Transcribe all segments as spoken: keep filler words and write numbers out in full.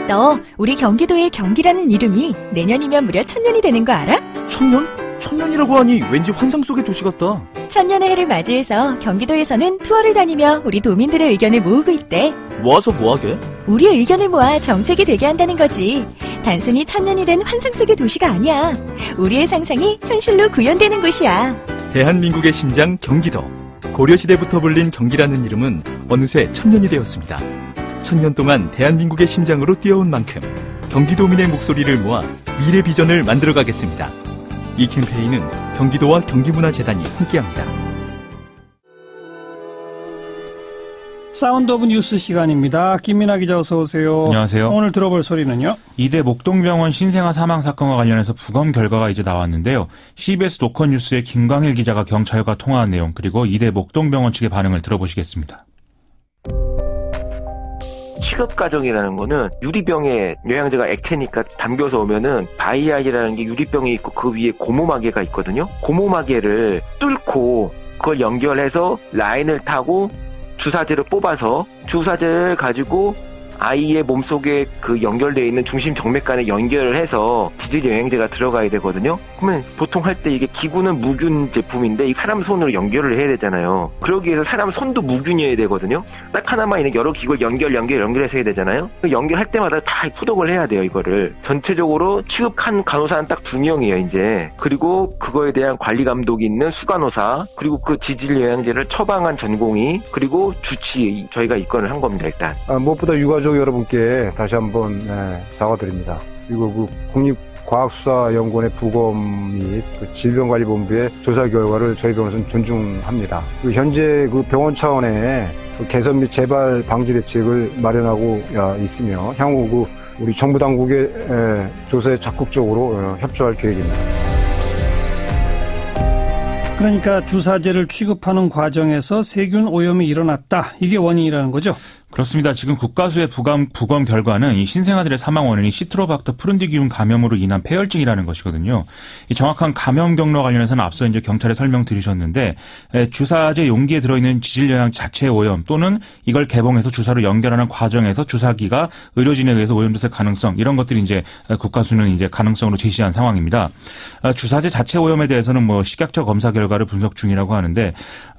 너 우리 경기도의 경기라는 이름이 내년이면 무려 천년이 되는 거 알아? 천년? 천년이라고 하니 왠지 환상 속의 도시 같다. 천년의 해를 맞이해서 경기도에서는 투어를 다니며 우리 도민들의 의견을 모으고 있대. 모아서 뭐하게? 우리의 의견을 모아 정책이 되게 한다는 거지. 단순히 천년이 된 환상 속의 도시가 아니야. 우리의 상상이 현실로 구현되는 곳이야. 대한민국의 심장 경기도. 고려시대부터 불린 경기라는 이름은 어느새 천년이 되었습니다. 천년 동안 대한민국의 심장으로 뛰어온 만큼 경기도민의 목소리를 모아 미래 비전을 만들어가겠습니다. 이 캠페인은 경기도와 경기문화재단이 함께합니다. 사운드 오브 뉴스 시간입니다. 김민아 기자 어서 오세요. 안녕하세요. 오늘 들어볼 소리는요? 이대 목동병원 신생아 사망 사건과 관련해서 부검 결과가 이제 나왔는데요. 씨비에스 노컷뉴스의 김광일 기자가 경찰과 통화한 내용, 그리고 이대 목동병원 측의 반응을 들어보시겠습니다. 취급 과정이라는 거는 유리병에 뇌양제가 액체니까 담겨서 오면은 바이알이라는 게 유리병이 있고 그 위에 고무마개가 있거든요. 고무마개를 뚫고 그걸 연결해서 라인을 타고 주사제를 뽑아서 주사제를 가지고 아이의 몸속에 그 연결되어 있는 중심 정맥관에 연결을 해서 지질 영양제가 들어가야 되거든요. 그러면 보통 할 때 이게 기구는 무균 제품인데 사람 손으로 연결을 해야 되잖아요. 그러기 위해서 사람 손도 무균이어야 되거든요. 딱 하나만 있는 여러 기구를 연결 연결 연결해서 해야 되잖아요. 연결할 때마다 다 소독을 해야 돼요. 이거를 전체적으로 취급한 간호사는 딱 두 명이에요 이제. 그리고 그거에 대한 관리 감독이 있는 수간호사, 그리고 그 지질 영양제를 처방한 전공의, 그리고 주치, 저희가 입건을 한 겁니다. 일단 아, 무엇보다 유가족 여러분께 다시 한번 네, 사과드립니다. 그리고 그 국립과학수사연구원의 부검 및 그 질병관리본부의 조사 결과를 저희 병원에서는 존중합니다. 그 현재 그 병원 차원의 그 개선 및 재발 방지 대책을 마련하고 야, 있으며 향후 그 우리 정부 당국의 에, 조사에 적극적으로 어, 협조할 계획입니다. 그러니까 주사제를 취급하는 과정에서 세균 오염이 일어났다. 이게 원인이라는 거죠? 그렇습니다. 지금 국가수의 부검, 부검 결과는 이 신생아들의 사망 원인이 시트로박터 푸른디기움 감염으로 인한 폐혈증이라는 것이거든요. 이 정확한 감염 경로 관련해서는 앞서 이제 경찰에 설명 드리셨는데, 주사제 용기에 들어있는 지질영양 자체의 오염 또는 이걸 개봉해서 주사로 연결하는 과정에서 주사기가 의료진에 의해서 오염됐을 가능성, 이런 것들이 이제 국가수는 이제 가능성으로 제시한 상황입니다. 주사제 자체 오염에 대해서는 뭐 식약처 검사 결과를 분석 중이라고 하는데,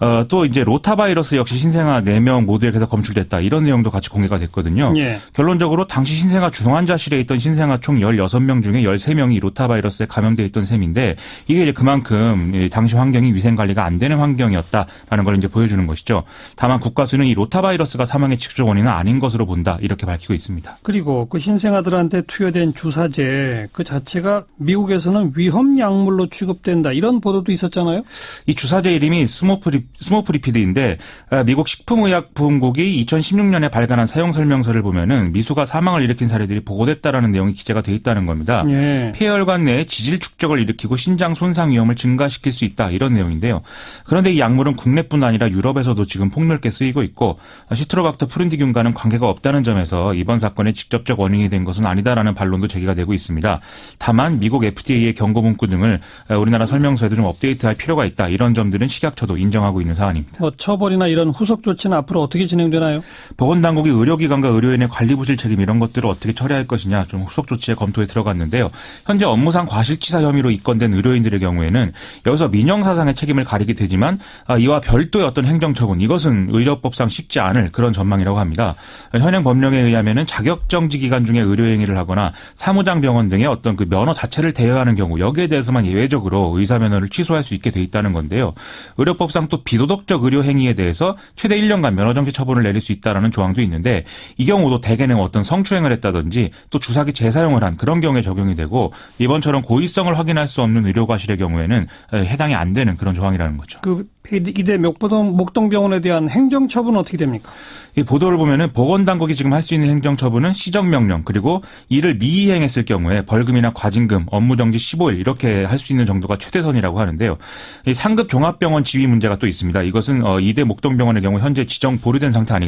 또 이제 로타바이러스 역시 신생아 네 명 모두에게서 검출됐다. 이런 내용도 같이 공개가 됐거든요. 예. 결론적으로 당시 신생아 중환자실에 있던 신생아 총 열여섯 명 중에 열세 명이 로타바이러스에 감염돼 있던 셈인데, 이게 이제 그만큼 당시 환경이 위생관리가 안 되는 환경이었다라는 걸 이제 보여주는 것이죠. 다만 국가수는 이 로타바이러스가 사망의 직접 원인은 아닌 것으로 본다, 이렇게 밝히고 있습니다. 그리고 그 신생아들한테 투여된 주사제 그 자체가 미국에서는 위험 약물로 취급된다, 이런 보도도 있었잖아요. 이 주사제 이름이 스모프리, 스모프리피드인데 미국 식품의약보험국이 이천십육 년에 발간한 사용 설명서를 보면은 미수가 사망을 일으킨 사례들이 보고됐다라는 내용이 기재가 돼 있다는 겁니다. 예. 폐혈관 내에 지질 축적을 일으키고 신장 손상 위험을 증가시킬 수 있다, 이런 내용인데요. 그런데 이 약물은 국내뿐 아니라 유럽에서도 지금 폭넓게 쓰이고 있고, 시트로박터 푸른디기움과는 관계가 없다는 점에서 이번 사건의 직접적 원인이 된 것은 아니다라는 반론도 제기가 되고 있습니다. 다만 미국 에프디에이의 경고 문구 등을 우리나라 설명서에도 좀 업데이트할 필요가 있다, 이런 점들은 식약처도 인정하고 있는 사안입니다. 뭐 처벌이나 이런 후속 조치는 앞으로 어떻게 진행되나요? 보건당국이 의료기관과 의료인의 관리부실 책임 이런 것들을 어떻게 처리할 것이냐 좀 후속 조치의 검토에 들어갔는데요. 현재 업무상 과실치사 혐의로 입건된 의료인들의 경우에는 여기서 민형사상의 책임을 가리게 되지만 이와 별도의 어떤 행정처분, 이것은 의료법상 쉽지 않을 그런 전망이라고 합니다. 현행 법령에 의하면은 자격정지 기간 중에 의료행위를 하거나 사무장병원 등의 어떤 그 면허 자체를 대여하는 경우, 여기에 대해서만 예외적으로 의사면허를 취소할 수 있게 돼 있다는 건데요. 의료법상 또 비도덕적 의료행위에 대해서 최대 일 년간 면허정지 처분을 내릴 수 있다라는 조항도 있는데, 이 경우도 대개는 어떤 성추행을 했다든지 또 주사기 재사용을 한 그런 경우에 적용이 되고, 이번처럼 고의성을 확인할 수 없는 의료과실의 경우에는 해당이 안 되는 그런 조항이라는 거죠. 그 이대 목동, 목동병원에 대한 행정처분은 어떻게 됩니까? 이 보도를 보면은 보건당국이 지금 할 수 있는 행정처분은 시정명령, 그리고 이를 미이행했을 경우에 벌금이나 과징금, 업무정지 십오 일 이렇게 할 수 있는 정도가 최대선이라고 하는데요. 이 상급 종합병원 지위 문제가 또 있습니다. 이것은 이대 목동병원의 경우 현재 지정 보류된 상태 아니겠습니까?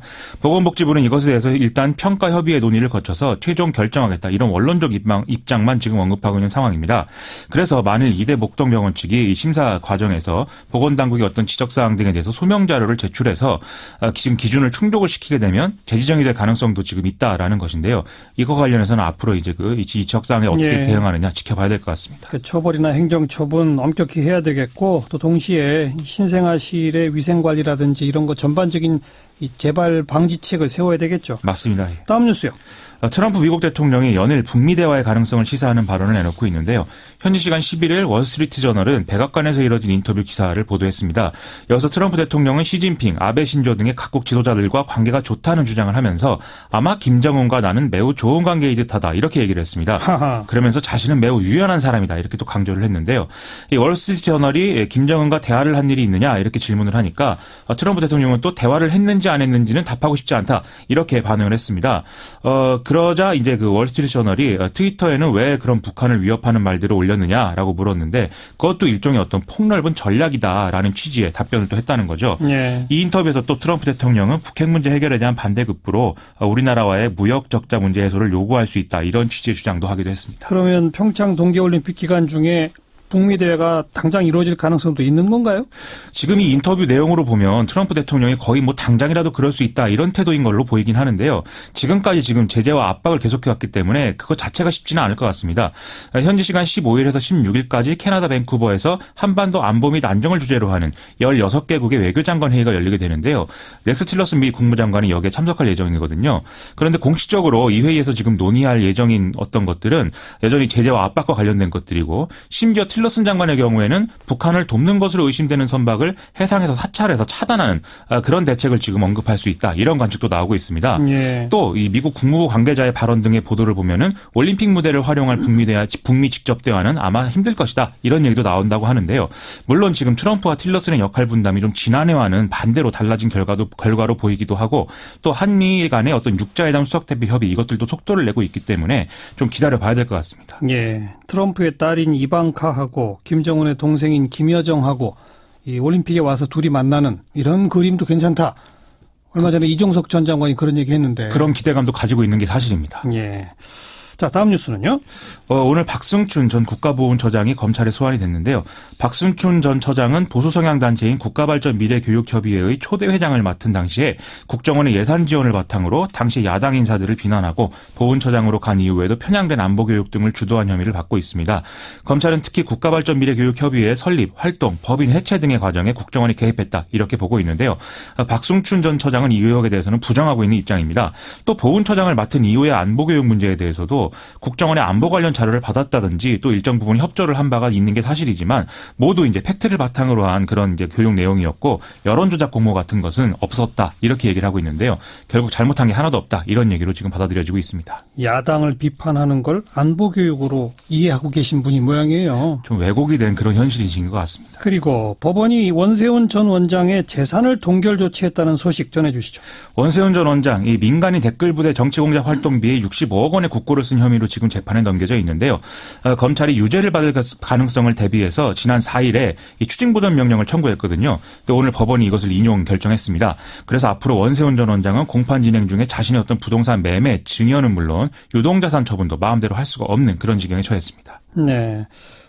보건복지부는 이것에 대해서 일단 평가 협의회 논의를 거쳐서 최종 결정하겠다 이런 원론적 입장, 입장만 지금 언급하고 있는 상황입니다. 그래서 만일 이대 목동병원 측이 이 심사 과정에서 보건당국의 어떤 지적사항 등에 대해서 소명 자료를 제출해서 지금 기준을 충족을 시키게 되면 재지정이 될 가능성도 지금 있다라는 것인데요. 이거 관련해서는 앞으로 이제 그 지적사항에 어떻게 예. 대응하느냐 지켜봐야 될 것 같습니다. 그 처벌이나 행정처분 엄격히 해야 되겠고 또 동시에 신생아실의 위생관리라든지 이런 거 전반적인 이 재발 방지책을 세워야 되겠죠. 맞습니다. 다음 뉴스요. 트럼프 미국 대통령이 연일 북미 대화의 가능성을 시사하는 발언을 내놓고 있는데요. 현지 시간 십일일 월스트리트저널은 백악관에서 이뤄진 인터뷰 기사를 보도했습니다. 여기서 트럼프 대통령은 시진핑, 아베 신조 등의 각국 지도자들과 관계가 좋다는 주장을 하면서 아마 김정은과 나는 매우 좋은 관계이 듯하다 이렇게 얘기를 했습니다. 하하. 그러면서 자신은 매우 유연한 사람이다 이렇게 또 강조를 했는데요. 이 월스트리트저널이 김정은과 대화를 한 일이 있느냐 이렇게 질문을 하니까 트럼프 대통령은 또 대화를 했는지 안 했는지는 답하고 싶지 않다 이렇게 반응을 했습니다. 어, 그러자 이제 그 월스트리트저널이 트위터에는 왜 그런 북한을 위협하는 말들을 올렸느냐라고 물었는데 그것도 일종의 어떤 폭넓은 전략이다라는 취지의 답변을 또 했다는 거죠. 예. 이 인터뷰에서 또 트럼프 대통령은 북핵 문제 해결에 대한 반대급부로 우리나라와의 무역 적자 문제 해소를 요구할 수 있다 이런 취지의 주장도 하기도 했습니다. 그러면 평창 동계올림픽 기간 중에 북미 대회가 당장 이루어질 가능성도 있는 건가요? 지금 이 인터뷰 내용으로 보면 트럼프 대통령이 거의 뭐 당장이라도 그럴 수 있다 이런 태도인 걸로 보이긴 하는데요. 지금까지 지금 제재와 압박을 계속해왔기 때문에 그것 자체가 쉽지는 않을 것 같습니다. 현지 시간 십오일에서 십육일까지 캐나다 밴쿠버에서 한반도 안보 및 안정을 주제로 하는 열여섯 개국의 외교장관 회의가 열리게 되는데요. 렉스 틸러슨 미 국무장관이 여기에 참석할 예정이거든요. 그런데 공식적으로 이 회의에서 지금 논의할 예정인 어떤 것들은 여전히 제재와 압박과 관련된 것들이고 심지어 틸러슨 장관의 경우에는 북한을 돕는 것으로 의심되는 선박을 해상에서 사찰해서 차단하는 그런 대책을 지금 언급할 수 있다. 이런 관측도 나오고 있습니다. 예. 또 이 미국 국무부 관계자의 발언 등의 보도를 보면은 올림픽 무대를 활용할 북미 대화, 북미 직접 대화는 아마 힘들 것이다. 이런 얘기도 나온다고 하는데요. 물론 지금 트럼프와 틸러슨의 역할 분담이 좀 지난해와는 반대로 달라진 결과도 결과로 보이기도 하고 또 한미 간의 어떤 육자회담 수석대표 협의 이것들도 속도를 내고 있기 때문에 좀 기다려봐야 될 것 같습니다. 예. 트럼프의 딸인 이방카하고 김정은의 동생인 김여정하고 이 올림픽에 와서 둘이 만나는 이런 그림도 괜찮다. 얼마 전에 그, 이종석 전 장관이 그런 얘기 했는데. 그런 기대감도 가지고 있는 게 사실입니다. 예. 자, 다음 뉴스는요? 어, 오늘 박승춘 전 국가보훈처장이 검찰에 소환이 됐는데요. 박승춘 전 처장은 보수성향단체인 국가발전미래교육협의회의 초대 회장을 맡은 당시에 국정원의 예산 지원을 바탕으로 당시 야당 인사들을 비난하고 보훈처장으로 간 이후에도 편향된 안보교육 등을 주도한 혐의를 받고 있습니다. 검찰은 특히 국가발전미래교육협의회 설립, 활동, 법인 해체 등의 과정에 국정원이 개입했다 이렇게 보고 있는데요. 박승춘 전 처장은 이 의혹에 대해서는 부정하고 있는 입장입니다. 또 보훈처장을 맡은 이후의 안보교육 문제에 대해서도 국정원의 안보 관련 자료를 받았다든지 또 일정 부분 협조를 한 바가 있는 게 사실이지만 모두 이제 팩트를 바탕으로 한 그런 이제 교육 내용이었고 여론조작 공모 같은 것은 없었다 이렇게 얘기를 하고 있는데요. 결국 잘못한 게 하나도 없다 이런 얘기로 지금 받아들여지고 있습니다. 야당을 비판하는 걸 안보 교육으로 이해하고 계신 분이 모양이에요. 좀 왜곡이 된 그런 현실이신 것 같습니다. 그리고 법원이 원세훈 전 원장의 재산을 동결 조치했다는 소식 전해주시죠. 원세훈 전 원장 이 민간인 댓글부대 정치공작 활동비에 육십오억 원의 국고를 쓴 혐의로 지금 재판에 넘겨져 있는데요. 어, 검찰이 유죄를 받을 가능성을 대비해서 지난 사일에 이 추징보전 명령을 청구했거든요. 근데 오늘 법원이 이것을 인용 결정했습니다. 그래서 앞으로 원세훈 전 원장은 공판 진행 중에 자신의 어떤 부동산 매매, 증여는 물론 유동자산 처분도 마음대로 할 수가 없는 그런 지경에 처했습니다. 네.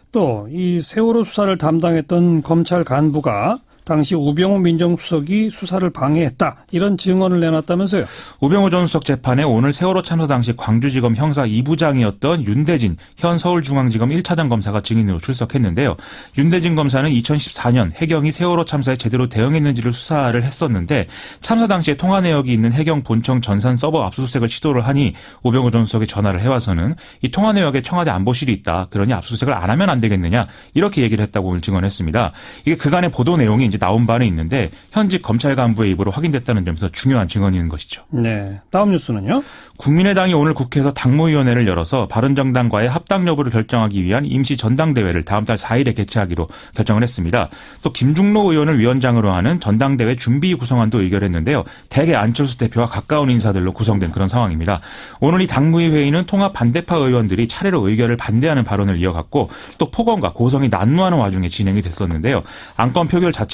또 이 세월호 수사를 담당했던 검찰 간부가 당시 우병우 민정수석이 수사를 방해했다. 이런 증언을 내놨다면서요. 우병우 전 수석 재판에 오늘 세월호 참사 당시 광주지검 형사 이 부장이었던 윤대진 현 서울중앙지검 일 차장 검사가 증인으로 출석했는데요. 윤대진 검사는 이천십사년 해경이 세월호 참사에 제대로 대응했는지를 수사를 했었는데 참사 당시에 통화 내역이 있는 해경 본청 전산 서버 압수수색을 시도를 하니 우병우 전 수석이 전화를 해와서는 이 통화 내역에 청와대 안보실이 있다. 그러니 압수수색을 안 하면 안 되겠느냐. 이렇게 얘기를 했다고 오늘 증언했습니다. 이게 그간의 보도 내용이 이제 나온 바는 있는데 현직 검찰 간부의 입으로 확인됐다는 점에서 중요한 증언인 것이죠. 네. 다음 뉴스는요? 국민의당이 오늘 국회에서 당무위원회를 열어서 바른정당과의 합당 여부를 결정하기 위한 임시 전당대회를 다음 달 사일에 개최하기로 결정을 했습니다. 또 김중로 의원을 위원장으로 하는 전당대회 준비 구성안도 의결했는데요. 대개 안철수 대표와 가까운 인사들로 구성된 그런 상황입니다. 오늘 이 당무위 회의는 통합 반대파 의원들이 차례로 의결을 반대하는 발언을 이어갔고 또 폭언과 고성이 난무하는 와중에 진행이 됐었는데요. 안건 표결 자체도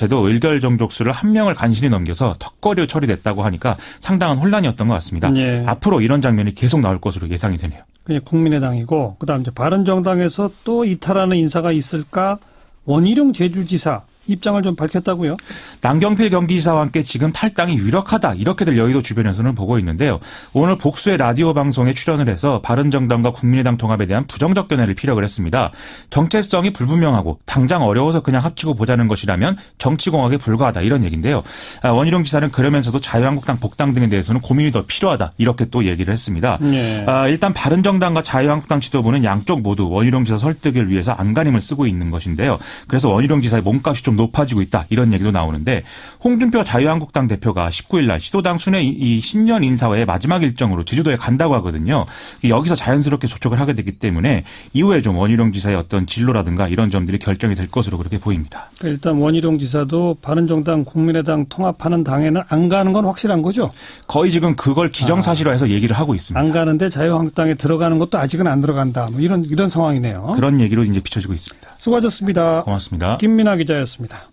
그런데도 의결 정족수를 한 명을 간신히 넘겨서 턱걸이로 처리됐다고 하니까 상당한 혼란이었던 것 같습니다. 예. 앞으로 이런 장면이 계속 나올 것으로 예상이 되네요. 그냥 국민의당이고 그다음 이제 바른정당에서 또 이탈하는 인사가 있을까? 원희룡 제주지사 입장을 좀 밝혔다고요? 남경필 경기지사와 함께 지금 탈당이 유력하다 이렇게들 여의도 주변에서는 보고 있는데요. 오늘 복수의 라디오 방송에 출연을 해서 바른정당과 국민의당 통합에 대한 부정적 견해를 피력을 했습니다. 정체성이 불분명하고 당장 어려워서 그냥 합치고 보자는 것이라면 정치공학에 불과하다 이런 얘기인데요. 원희룡 지사는 그러면서도 자유한국당 복당 등에 대해서는 고민이 더 필요하다 이렇게 또 얘기를 했습니다. 네. 일단 바른정당과 자유한국당 지도부는 양쪽 모두 원희룡 지사 설득을 위해서 안간힘을 쓰고 있는 것인데요. 그래서 원희룡 지사의 몸값이 좀 높아지고 있다 이런 얘기도 나오는데 홍준표 자유한국당 대표가 십구 일 날 시도당 순회 이 신년 인사회의 마지막 일정으로 제주도에 간다고 하거든요. 여기서 자연스럽게 소촉을 하게 되기 때문에 이후에 좀 원희룡 지사의 어떤 진로라든가 이런 점들이 결정이 될 것으로 그렇게 보입니다. 일단 원희룡 지사도 바른정당 국민의당 통합하는 당에는 안 가는 건 확실한 거죠? 거의 지금 그걸 기정사실화해서 아, 얘기를 하고 있습니다. 안 가는데 자유한국당에 들어가는 것도 아직은 안 들어간다. 뭐 이런 이런 상황이네요. 그런 얘기로 이제 비춰지고 있습니다. 수고하셨습니다. 고맙습니다. 김민아 기자였습니다.